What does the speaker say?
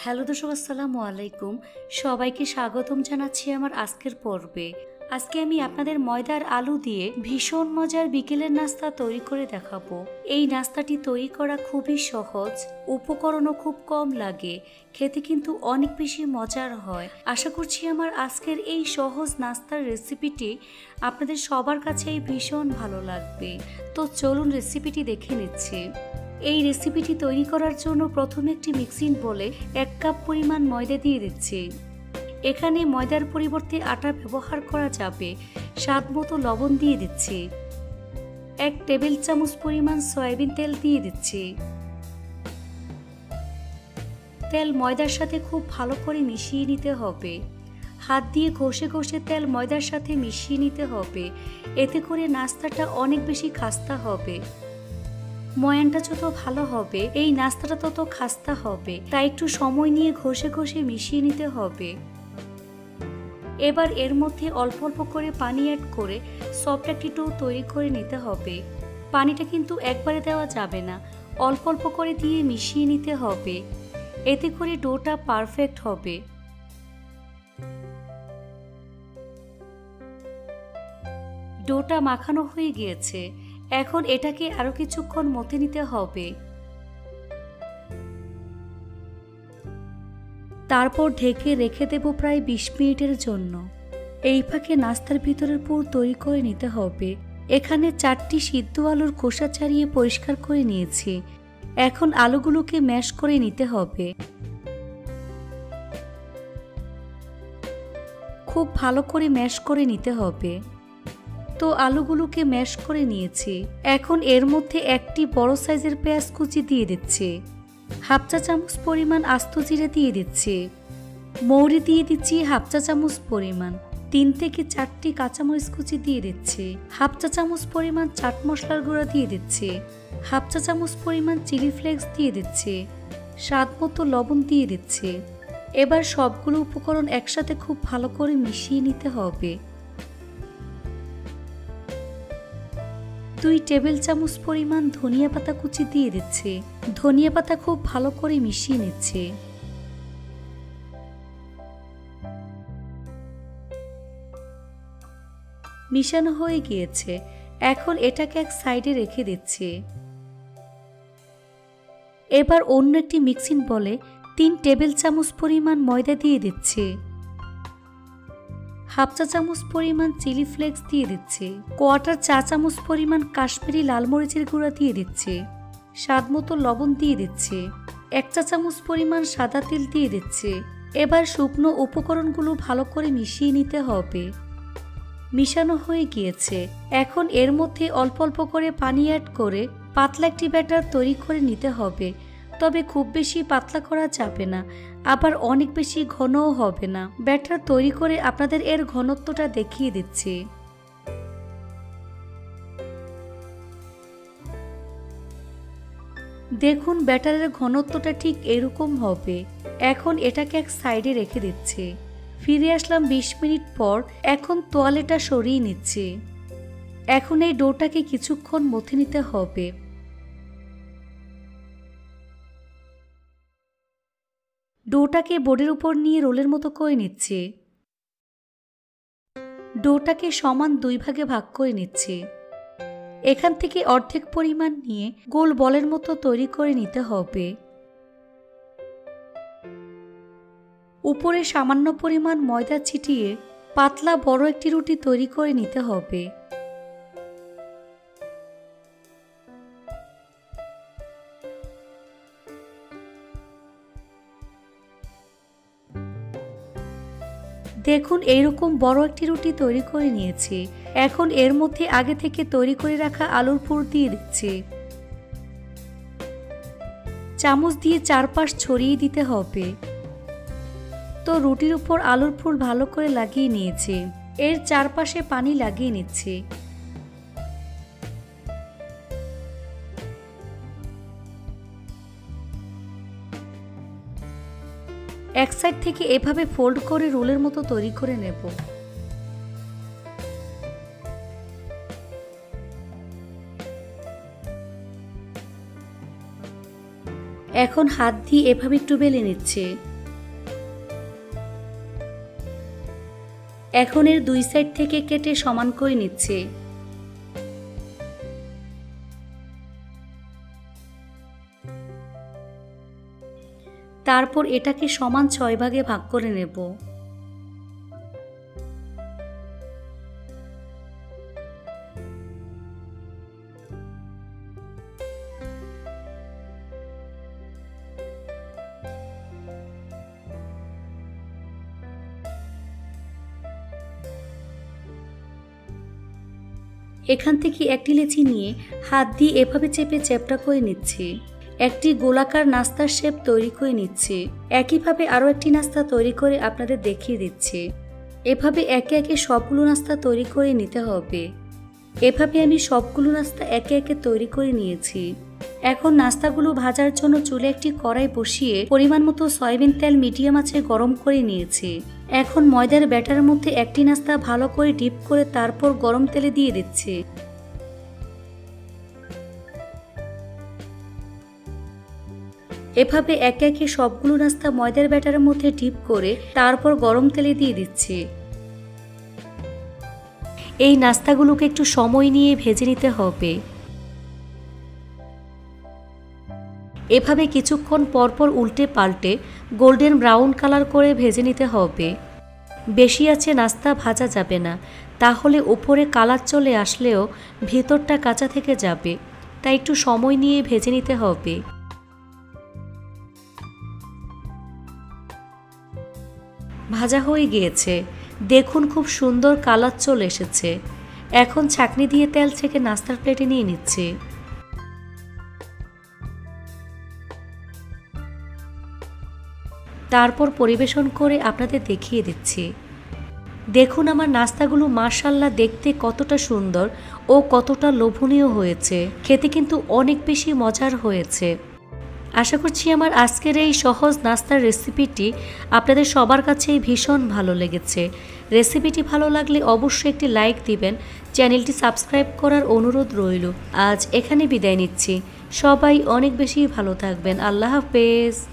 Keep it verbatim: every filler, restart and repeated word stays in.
Hello দর্শক, আসসালামু আলাইকুম। সবাইকে স্বাগতম জানাচ্ছি আমার আজকের পর্বে। আজকে আমি আপনাদের ময়দার আলু দিয়ে ভীষণ মজার বিকেলের নাস্তা তৈরি করে দেখাবো। এই নাস্তাটি তৈরি করা খুবই সহজ, উপকরণও খুব কম লাগে, খেতে কিন্তু অনেক বেশি মজার হয়। আশা করছি আমার আজকের এই সহজ নাস্তার রেসিপিটি আপনাদের সবার কাছেই ভীষণ ভালো লাগবে। তো চলুন রেসিপিটি দেখে নিচ্ছি। এই রেসিপিটি তৈরি করার জন্য প্রথমে একটি মিক্সিং বোলে এক কাপ পরিমাণ ময়দা দিয়ে দিচ্ছি। এখানে ময়দার পরিবর্তে আটা ব্যবহার করা যাবে। স্বাদ মতো লবণ দিয়ে দিচ্ছি। এক টেবিল চামচ পরিমাণ সয়াবিন তেল দিয়ে দিচ্ছি। তেল ময়দার সাথে খুব ভালো করে মিশিয়ে নিতে হবে। হাত দিয়ে ঘষে ঘষে তেল ময়দার সাথে মিশিয়ে নিতে হবে। এতে করে নাস্তাটা অনেক বেশি খাস্তা হবে। ময়ানটা যত ভালো হবে এই নাস্তাটা তত খাস্তা হবে, তাই একটু সময় নিয়ে ঘষে ঘষে মিশিয়ে নিতে হবে। এবার এর মধ্যে অল্প অল্প করে পানি অ্যাড করে সফট একটি ডো তৈরি করে নিতে হবে। পানিটা কিন্তু একবারে দেওয়া যাবে না, অল্প অল্প করে দিয়ে মিশিয়ে নিতে হবে। এতে করে ডোটা পারফেক্ট হবে। ডোটা মাখানো হয়ে গিয়েছে, এখন এটাকে আরো কিছুক্ষণ মথে নিতে হবে। তারপর ঢেকে রেখে দেব প্রায় বিশ মিনিটের জন্য। এই ফাঁকে নাস্তার ভিতরের পুর তৈরি করে নিতে হবে। এখানে চারটি সিদ্ধ আলুর খোসা ছাড়িয়ে পরিষ্কার করে নিয়েছি। এখন আলুগুলোকে ম্যাশ করে নিতে হবে। খুব ভালো করে ম্যাশ করে নিতে হবে। তো আলুগুলোকে ম্যাশ করে নিয়েছি। এখন এর মধ্যে একটি বড় সাইজের পেঁয়াজ কুচি দিয়ে দিচ্ছি। হাফ চা চামচ পরিমাণ আস্ত জিরে দিয়ে দিচ্ছি। মৌরি দিয়ে দিচ্ছি হাফ চা চামচ পরিমাণ। তিন থেকে চারটি কাঁচামরিচ কুচি দিয়ে দিচ্ছি। হাফ চা চামচ পরিমাণ চাট মশলার গুঁড়া দিয়ে দিচ্ছি। হাফ চা চামচ পরিমাণ চিলি ফ্লেক্স দিয়ে দিচ্ছি। স্বাদ মতো লবণ দিয়ে দিচ্ছি। এবার সবগুলো উপকরণ একসাথে খুব ভালো করে মিশিয়ে নিতে হবে। দুই টেবিল চামচ পরিমাণ ধনিয়া পাতা কুচি দিয়ে দিচ্ছি। ধনিয়া পাতা খুব ভালো করে মিশিয়ে নিচ্ছে। মিশানো হয়ে গিয়েছে, এখন এটাকে এক সাইডে রেখে দিচ্ছি। এবার অন্য একটি মিক্সিং বলে তিন টেবিল চামচ পরিমাণ ময়দা দিয়ে দিচ্ছি। হাফ চা চামচ পরিমাণ চিলি ফ্লেক্স দিয়ে দিচ্ছি। কোয়ার্টার চা চামচ পরিমাণ কাশ্মীরি লাল মরিচের গুঁড়া দিয়ে দিচ্ছি। স্বাদ মতো লবণ দিয়ে দিচ্ছি। এক চা চামচ পরিমাণ সাদা তেল দিয়ে দিচ্ছি। এবার শুকনো উপকরণগুলো ভালো করে মিশিয়ে নিতে হবে। মিশানো হয়ে গিয়েছে, এখন এর মধ্যে অল্প অল্প করে পানি অ্যাড করে পাতলা একটি ব্যাটার তৈরি করে নিতে হবে। তবে খুব বেশি পাতলা করা যাবে না, আবার অনেক বেশি ঘনও হবে না। ব্যাটার তৈরি করে আপনাদের এর ঘনত্বটা দেখিয়ে দিচ্ছি। দেখুন ব্যাটারের ঘনত্বটা ঠিক এরকম হবে। এখন এটাকে এক সাইডে রেখে দিচ্ছি। ফিরে আসলাম বিশ মিনিট পর। এখন তোয়ালেটা সরিয়ে নিচ্ছি। এখন এই ডোটাকে কিছুক্ষণ মথে নিতে হবে। ডোটাকে বোর্ডের উপর নিয়ে রোলের মতো করে নিচ্ছি। ডোটাকে সমান দুই ভাগে ভাগ করে নিচ্ছি। এখান থেকে অর্ধেক পরিমাণ নিয়ে গোল বলের মতো তৈরি করে নিতে হবে। উপরে সামান্য পরিমাণ ময়দা ছিটিয়ে পাতলা বড় একটি রুটি তৈরি করে নিতে হবে। দেখুন এইরকম বড় একটি রুটি তৈরি করে নিয়েছি। এখন এর মধ্যে আগে থেকে তৈরি করে রাখা আলুর পুর দিয়ে দিচ্ছি। চামচ দিয়ে চারপাশ ছড়িয়ে দিতে হবে। তো রুটির উপর আলুর পুর ভালো করে লাগিয়ে নিয়েছি। এর চারপাশে পানি লাগিয়ে নিচ্ছি। এক সাইড থেকে এভাবে ফোল্ড করে রোলের মতো তৈরি করে নেব। এখন হাত দিয়ে এভাবে একটু বেলে নিচ্ছে। এখন এর দুই সাইড থেকে কেটে সমান করে নিচ্ছে। তারপর এটাকে সমান ছয় ভাগে ভাগ করে নেব। এখান থেকে একটি লেচি নিয়ে হাত দিয়ে এভাবে চেপে চ্যাপটা করে নিচ্ছি। একটি গোলাকার নাস্তার শেপ তৈরি করে নিচ্ছি। একইভাবে আরও একটি নাস্তা তৈরি করে আপনাদের দেখিয়ে দিচ্ছি। এভাবে একে একে সবগুলো নাস্তা তৈরি করে নিতে হবে। এভাবে আমি সবগুলো নাস্তা একে একে তৈরি করে নিয়েছি। এখন নাস্তাগুলো ভাজার জন্য চুলে একটি কড়াই বসিয়ে পরিমাণ মতো সয়াবিন তেল মিডিয়াম আঁচে গরম করে নিয়েছি। এখন ময়দার ব্যাটারের মধ্যে একটি নাস্তা ভালো করে ডিপ করে তারপর গরম তেলে দিয়ে দিচ্ছি। এভাবে একে একে সবগুলো নাস্তা ময়দার ব্যাটারের মধ্যে ডিপ করে তারপর গরম তেলে দিয়ে দিচ্ছি। এই নাস্তাগুলোকে একটু সময় নিয়ে ভেজে নিতে হবে। এভাবে কিছুক্ষণ পরপর উল্টে পাল্টে গোল্ডেন ব্রাউন কালার করে ভেজে নিতে হবে। বেশি আছে নাস্তা ভাজা যাবে না, তাহলে উপরে কালার চলে আসলেও ভেতরটা কাঁচা থেকে যাবে, তাই একটু সময় নিয়ে ভেজে নিতে হবে। ভাজা হয়ে গিয়েছে, দেখুন খুব সুন্দর কালার চলে এসেছে। এখন ছাঁকনি দিয়ে তেল থেকে নাস্তার প্লেটে নিয়ে নিচ্ছি। তারপর পরিবেশন করে আপনাদের দেখিয়ে দিচ্ছি। দেখুন আমার নাস্তাগুলো মাশাআল্লাহ দেখতে কতটা সুন্দর ও কতটা লোভনীয় হয়েছে, খেতে কিন্তু অনেক বেশি মজার হয়েছে। আশা করছি আমার আজকের এই সহজ নাস্তার রেসিপিটি আপনাদের সবার কাছেই ভীষণ ভালো লেগেছে। রেসিপিটি ভালো লাগলে অবশ্যই একটি লাইক দিবেন, চ্যানেলটি সাবস্ক্রাইব করার অনুরোধ রইল। আজ এখানে বিদায় নিচ্ছি। সবাই অনেক বেশি ভালো থাকবেন। আল্লাহ হাফেজ।